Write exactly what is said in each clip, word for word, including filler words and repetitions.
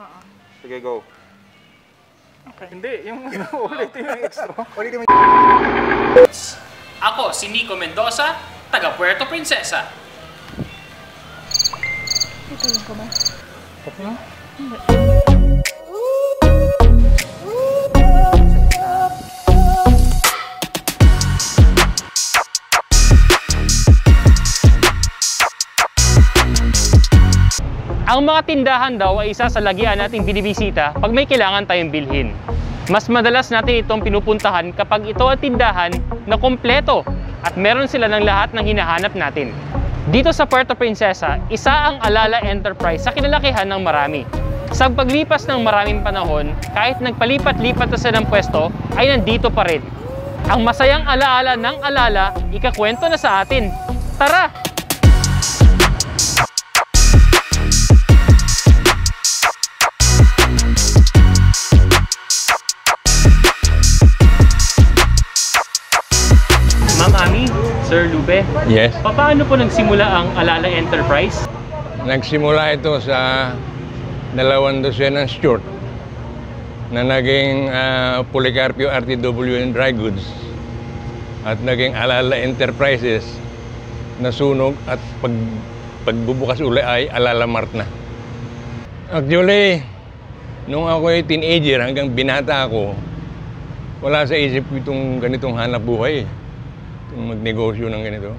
Oo. Sige, go. Okay. Hindi, yung ulitin yung extra. Ulitin mo. Ako si Nico Mendoza, taga Puerto Princesa. Ito yung ko ba? Tapos na? Hindi. Ang mga tindahan daw ay isa sa lagian nating binibisita pag may kailangan tayong bilhin. Mas madalas natin itong pinupuntahan kapag ito ay tindahan na kompleto at meron sila ng lahat ng hinahanap natin. Dito sa Puerto Princesa, isa ang Alala Enterprise sa kinalakihan ng marami. Sa paglipas ng maraming panahon, kahit nagpalipat-lipat na sila ng pwesto, ay nandito pa rin. Ang masayang alaala ng Alala, ikakwento na sa atin. Tara! Ma'am Ami, Sir Lube, Yes. paano po nagsimula ang Alala Enterprise? Nagsimula ito sa dalawang dosenang short na naging uh, Policarpio R T W and Dry Goods at naging Alala Enterprises na sunog at pag, pagbubukas uli ay Alala Mart na. Actually, nung ako ay teenager hanggang binata ako, wala sa isip ko itong ganitong hanap buhay. Magnegosyo ng ganito.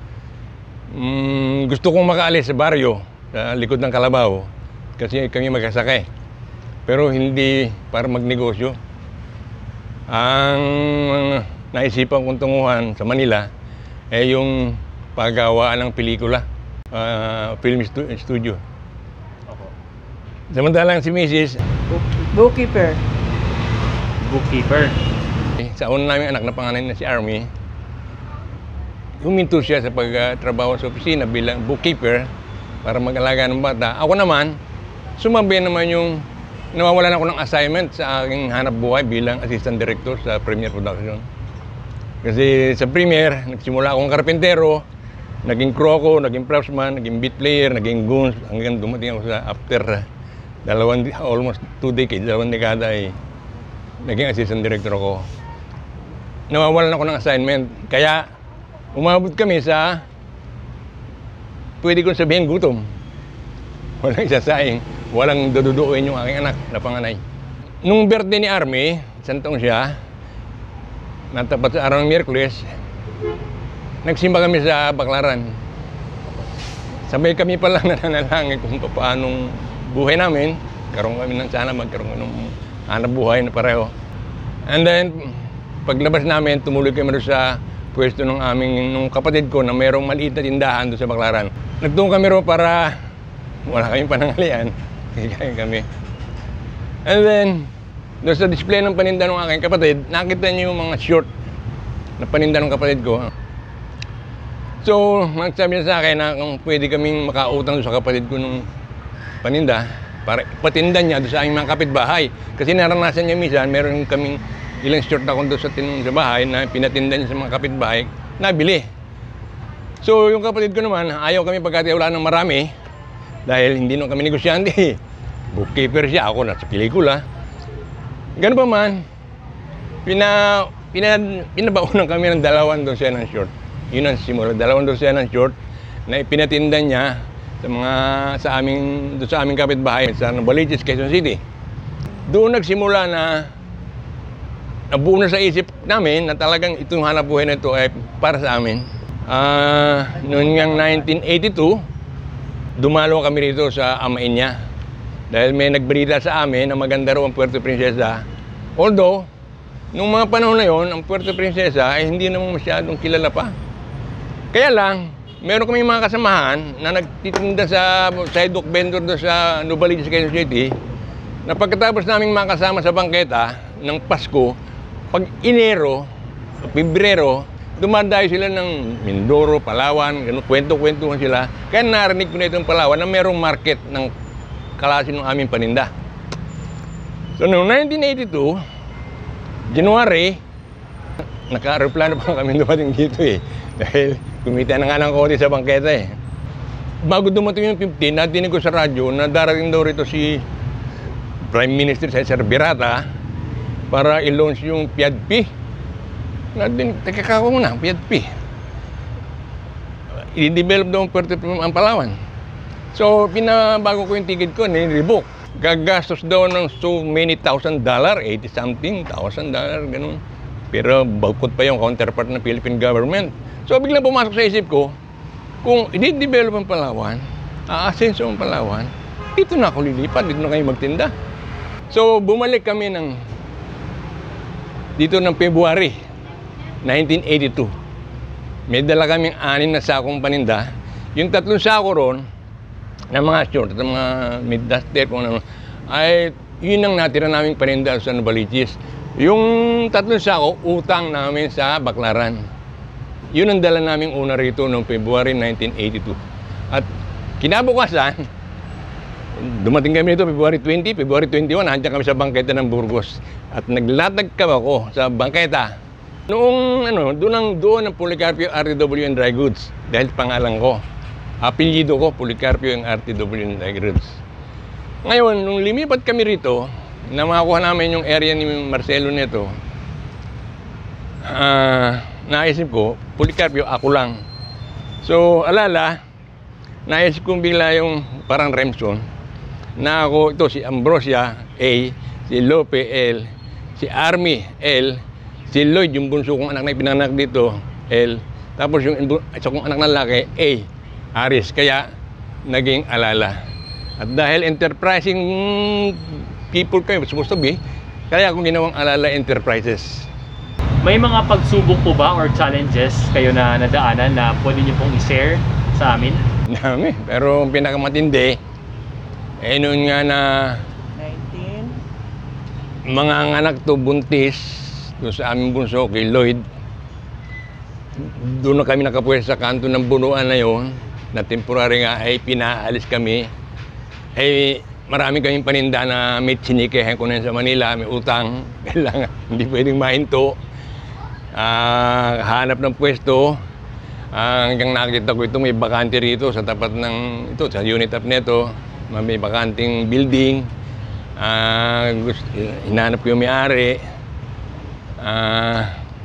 Mm, gusto kong makaalis sa baryo, sa likod ng Kalabaw, kasi kami magkasakay. Pero hindi para magnegosyo. Ang naisipan kong tunguhan sa Manila ay yung paggawaan ng pelikula, uh, film stu studio. Opo. Samantalang si Missus Bookkeeper. Bookkeeper. Sa una namin anak na panganay na si Army, huminto siya sa pagtrabaho sa opisina bilang bookkeeper para mag-alaga ng bata. Ako naman, sumabi naman yung nawawalan ako ng assignment sa aking hanap buhay bilang assistant director sa Premier Production. Kasi sa Premier, nagsimula akong karpentero, naging crew ako, naging propsman, naging beat player, naging goons, hanggang dumating ako sa after dalawang, almost two decades, dalawang dekada ay naging assistant director ako. Nawawalan ako ng assignment, kaya umabot kami sa, pwede kong sabihin, gutom. Walang isasaing, walang dududuin yung aking anak na panganay. Nung birthday ni Army, isang taon siya, natapat sa araw ng Miyerkules, nagsimba kami sa Baclaran. Sabay kami pala nananalangin kung paanong buhay namin. Karoon kami ng sana magkaroon ng hanap buhay na pareho. And then, paglabas namin, tumuloy kami doon sa pwesto ng aming nung kapatid ko na mayroong maliit na tindahan doon sa Baclaran. Nagtungo kami ro para wala kaming panangalian. Kaya kami. And then, doon sa display ng paninda ng aking kapatid, nakita niyo yung mga short na paninda ng kapatid ko. So, nagsabi niya sa akin na kung pwede kaming makautang doon sa kapatid ko ng paninda para patindan niya doon sa aming mga kapitbahay. Kasi naranasan niya minsan, meron kaming ilang short ako doon sa, sa bahay na pinatinda niya sa mga kapitbahay, nabili. So, yung kapatid ko naman, ayaw kami pagkatiwalaan ng marami dahil hindi naman kami negosyante. Bookkeeper siya, ako nasa pelikula. Ganun pa man, pina, pina, pinabaunan kami ng dalawang dosenang short. Yun ang simula, dalawang dosenang short na ipinatinda niya sa mga sa aming doon sa aming kapitbahay sa Novaliches, Quezon City. Doon nagsimula na nabuo na sa isip namin na talagang itong hanap buhay na ito ay para sa amin. Uh, noong ngang nineteen eighty-two, dumalo kami rito sa amain niya. Dahil may nagbalita sa amin na maganda raw ang Puerto Princesa. Although, nung mga panahon na yon, ang Puerto Princesa ay hindi naman masyadong kilala pa. Kaya lang, meron kami mga kasamahan na nagtitinda sa sidewalk vendor doon sa Novaliches, Quezon City, na pagkatapos naming makasama sa bangketa ng Pasko, pag Enero, Pebrero, dumadayo sila ng Mindoro, Palawan, kwento-kwentuhan sila. Kaya narinig ko na itong Palawan na merong market ng klase ng aming paninda. So noong nineteen eighty-two, January, naka-aeroplano pa kami dumating dito eh. Dahil kumita na nga ng konti sa bangketa eh. Bago dumating yung fifteen, natinig ko sa radyo na darating daw rito si Prime Minister Cesar Birata para i-launch yung P I A D P. Nga din, teka ka muna, P I A D P. I-develop daw ang Puerto ang Palawan. So, pinabago ko yung ticket ko, nire-revoke. Gagastos daw ng so many thousand dollar, eighty something thousand dollar, ganun. Pero bawkot pa yung counterpart ng Philippine government. So, biglang pumasok sa isip ko, kung i-develop ang Palawan, aasenso ang Palawan, dito na ako lilipat, dito na kayo magtinda. So, bumalik kami ng dito ng February nineteen eighty-two. May dala kaming anin na sakong paninda. Yung tatlong sako ron, ng mga short, ng mga mid-duster, kung ano, ay yun ang natira naming paninda sa Novaliches. Yung tatlong sako, utang namin sa Baclaran. Yun ang dala naming una rito noong February nineteen eighty-two. At kinabukasan, dumating kami rito February twenty, February twenty-one, nandiyan kami sa bangketa ng Burgos. At naglatag kami ako sa bangketa. Noong ano, doon ang doon ang Policarpio R T W and Dry Goods dahil pangalan ko. Apelyido ko, Policarpio and R T W and Dry Goods. Ngayon, nung lumipat kami rito, na makakuha namin yung area ni Marcelo Neto, uh, naisip ko, Policarpio, ako lang. So, alala, naisip kong bigla yung parang Remson, na ako, ito si Ambrosia A, si Lope L, si Army L, si Lloyd, yung bunso kong anak na ipinanganak dito, L, tapos yung isa kong anak na lalaki, A, Aris, kaya naging Alala. At dahil enterprising people kayo, supposed to be, kaya akong ginawang Alala Enterprises. May mga pagsubok po ba or challenges kayo na nadaanan na pwede nyo pong i-share sa amin? Dami, pero ang pinakamatindi, eh noon nga na nineteen. mga anak to buntis, doon sa aming bunso, kay Lloyd, doon na kami nakapwesto sa kanto ng bunuan na yon, na temporary nga ay pinaalis kami. Ay marami kaming paninda na may sinikehan ko na sa Manila, may utang, kailangan, hindi pwedeng mahinto. Uh, hanap ng pwesto, uh, hanggang nakita ko ito, may bakante rito sa tapat ng, ito, sa unit up neto, may bakanting building. Uh, gusto, hinanap ko yung may-ari. Uh,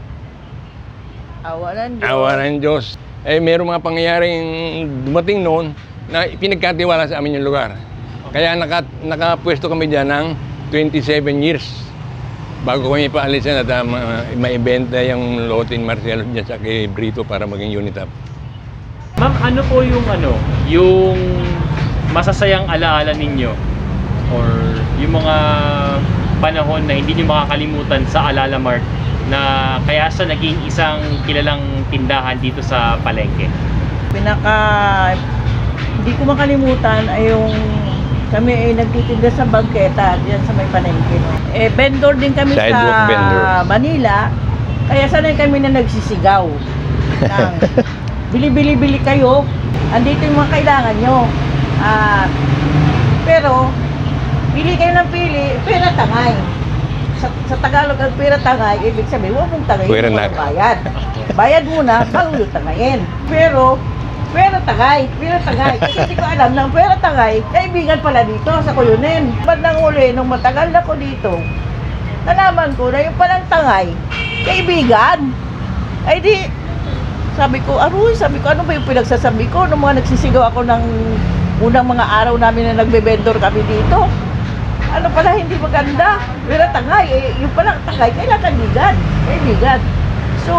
Awa ng Diyos. Awa ng Diyos. Eh, mayroong mga pangyayaring dumating noon na pinagkatiwala sa amin yung lugar. Kaya naka, nakapwesto kami dyan ng twenty-seven years bago kami paalisan at uh, maibenta yung lote ni Marcelo dyan sa kay Brito para maging unit up. Ma'am, ano po yung ano, yung masasayang alaala ninyo or yung mga panahon na hindi nyo makakalimutan sa Alala Mart na kaya sa naging isang kilalang tindahan dito sa palengke? Pinaka hindi ko makalimutan ay yung kami ay nagtitinda sa bangketa diyan sa may palengke. No? Eh, vendor din kami Sidewalk sa vendor. Manila, kaya sanay kami na nagsisigaw. Ng, bili-bili-bili kayo, andito yung mga kailangan nyo. Ah, pero, pili kayo ng pili, pera tangay. Sa, sa Tagalog, ang pera tangay, ibig sabihin, huwag mong tangay, Pera huwag na- bayad. Bayad muna, bago yung tangayin. Pero, pera tagay, pera tagay. Kasi hindi ko alam na ang pera tagay, kaibigan pala dito sa Kuyunin. Bandang uli, nung matagal na ko dito, nalaman ko na yung palang tangay, kaibigan. Ay di, sabi ko, aroy, sabi ko, ano ba yung pinagsasabi ko? Nung mga nagsisigaw ako ng unang mga araw namin na nagbe-vendor kami dito. Ano pala, hindi maganda. Pera tagay, eh, yung palang tagay, kailangan kaibigan. Kaibigan. So,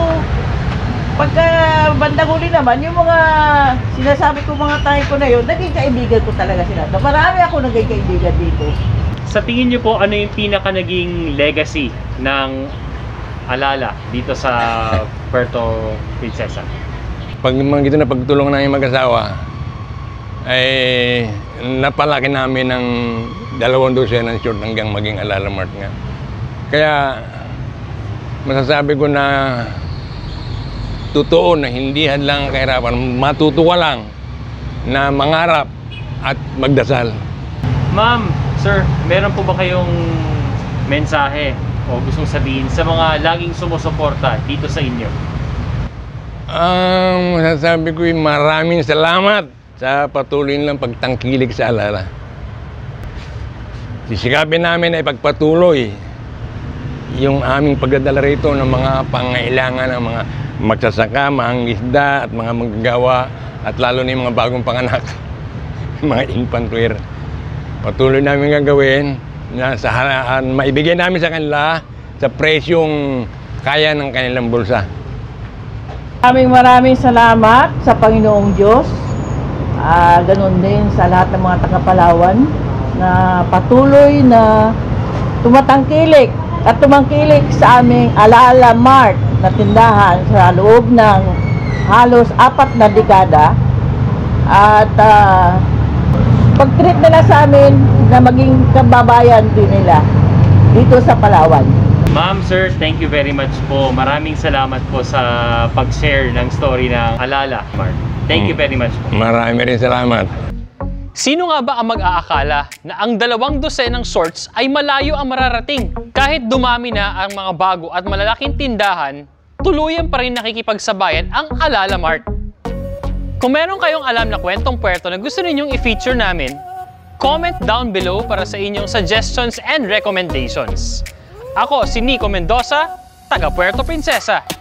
pagka bandang huli naman, yung mga sinasabi ko mga tayo ko na yun, naging kaibigan ko talaga sila. Marami ako naging kaibigan dito. Sa tingin nyo po, ano yung pinaka naging legacy ng Alala dito sa Puerto Princesa? Pag mga gito na pagtulong ng mag-asawa, ay napalaki namin ng dalawang dosen ng short hanggang maging Alala Mart nga. Kaya masasabi ko na totoo na hindi hadlang kahirapan, matuto ka lang na mangarap at magdasal. Ma'am, sir, meron po ba kayong mensahe o gustong sabihin sa mga laging sumusuporta dito sa inyo? Ang masasabi ko ay maraming salamat sa patuloy nilang pagtangkilik sa Alala. sisikapin namin na ipagpatuloy yung aming pagdadala rito ng mga pangailangan ng mga magsasaka, mangingisda at mga manggagawa at lalo na yung mga bagong panganak, mga infantware. Patuloy namin gagawin na sa haraan, maibigay namin sa kanila sa presyong kaya ng kanilang bulsa. Maraming maraming salamat sa Panginoong Diyos. Ah, ganun din sa lahat ng mga taga-Palawan na patuloy na tumatangkilik at tumangkilik sa aming Alaala Mart na tindahan sa loob ng halos apat na dekada. At uh, pag-treat nila sa amin na maging kababayan din nila dito sa Palawan. Ma'am, sir, thank you very much po. Maraming salamat po sa pag-share ng story ng Alaala Mart. Thank you very much po. Marami rin salamat. Sino nga ba ang mag-aakala na ang dalawang dosenang sorts ay malayo ang mararating? Kahit dumami na ang mga bago at malalaking tindahan, tuluyan pa rin nakikipagsabayan ang Alaala Mart. Kung meron kayong alam na kwentong puerto na gusto ninyong i-feature namin, comment down below para sa inyong suggestions and recommendations. Ako si Nico Mendoza, taga Puerto Princesa.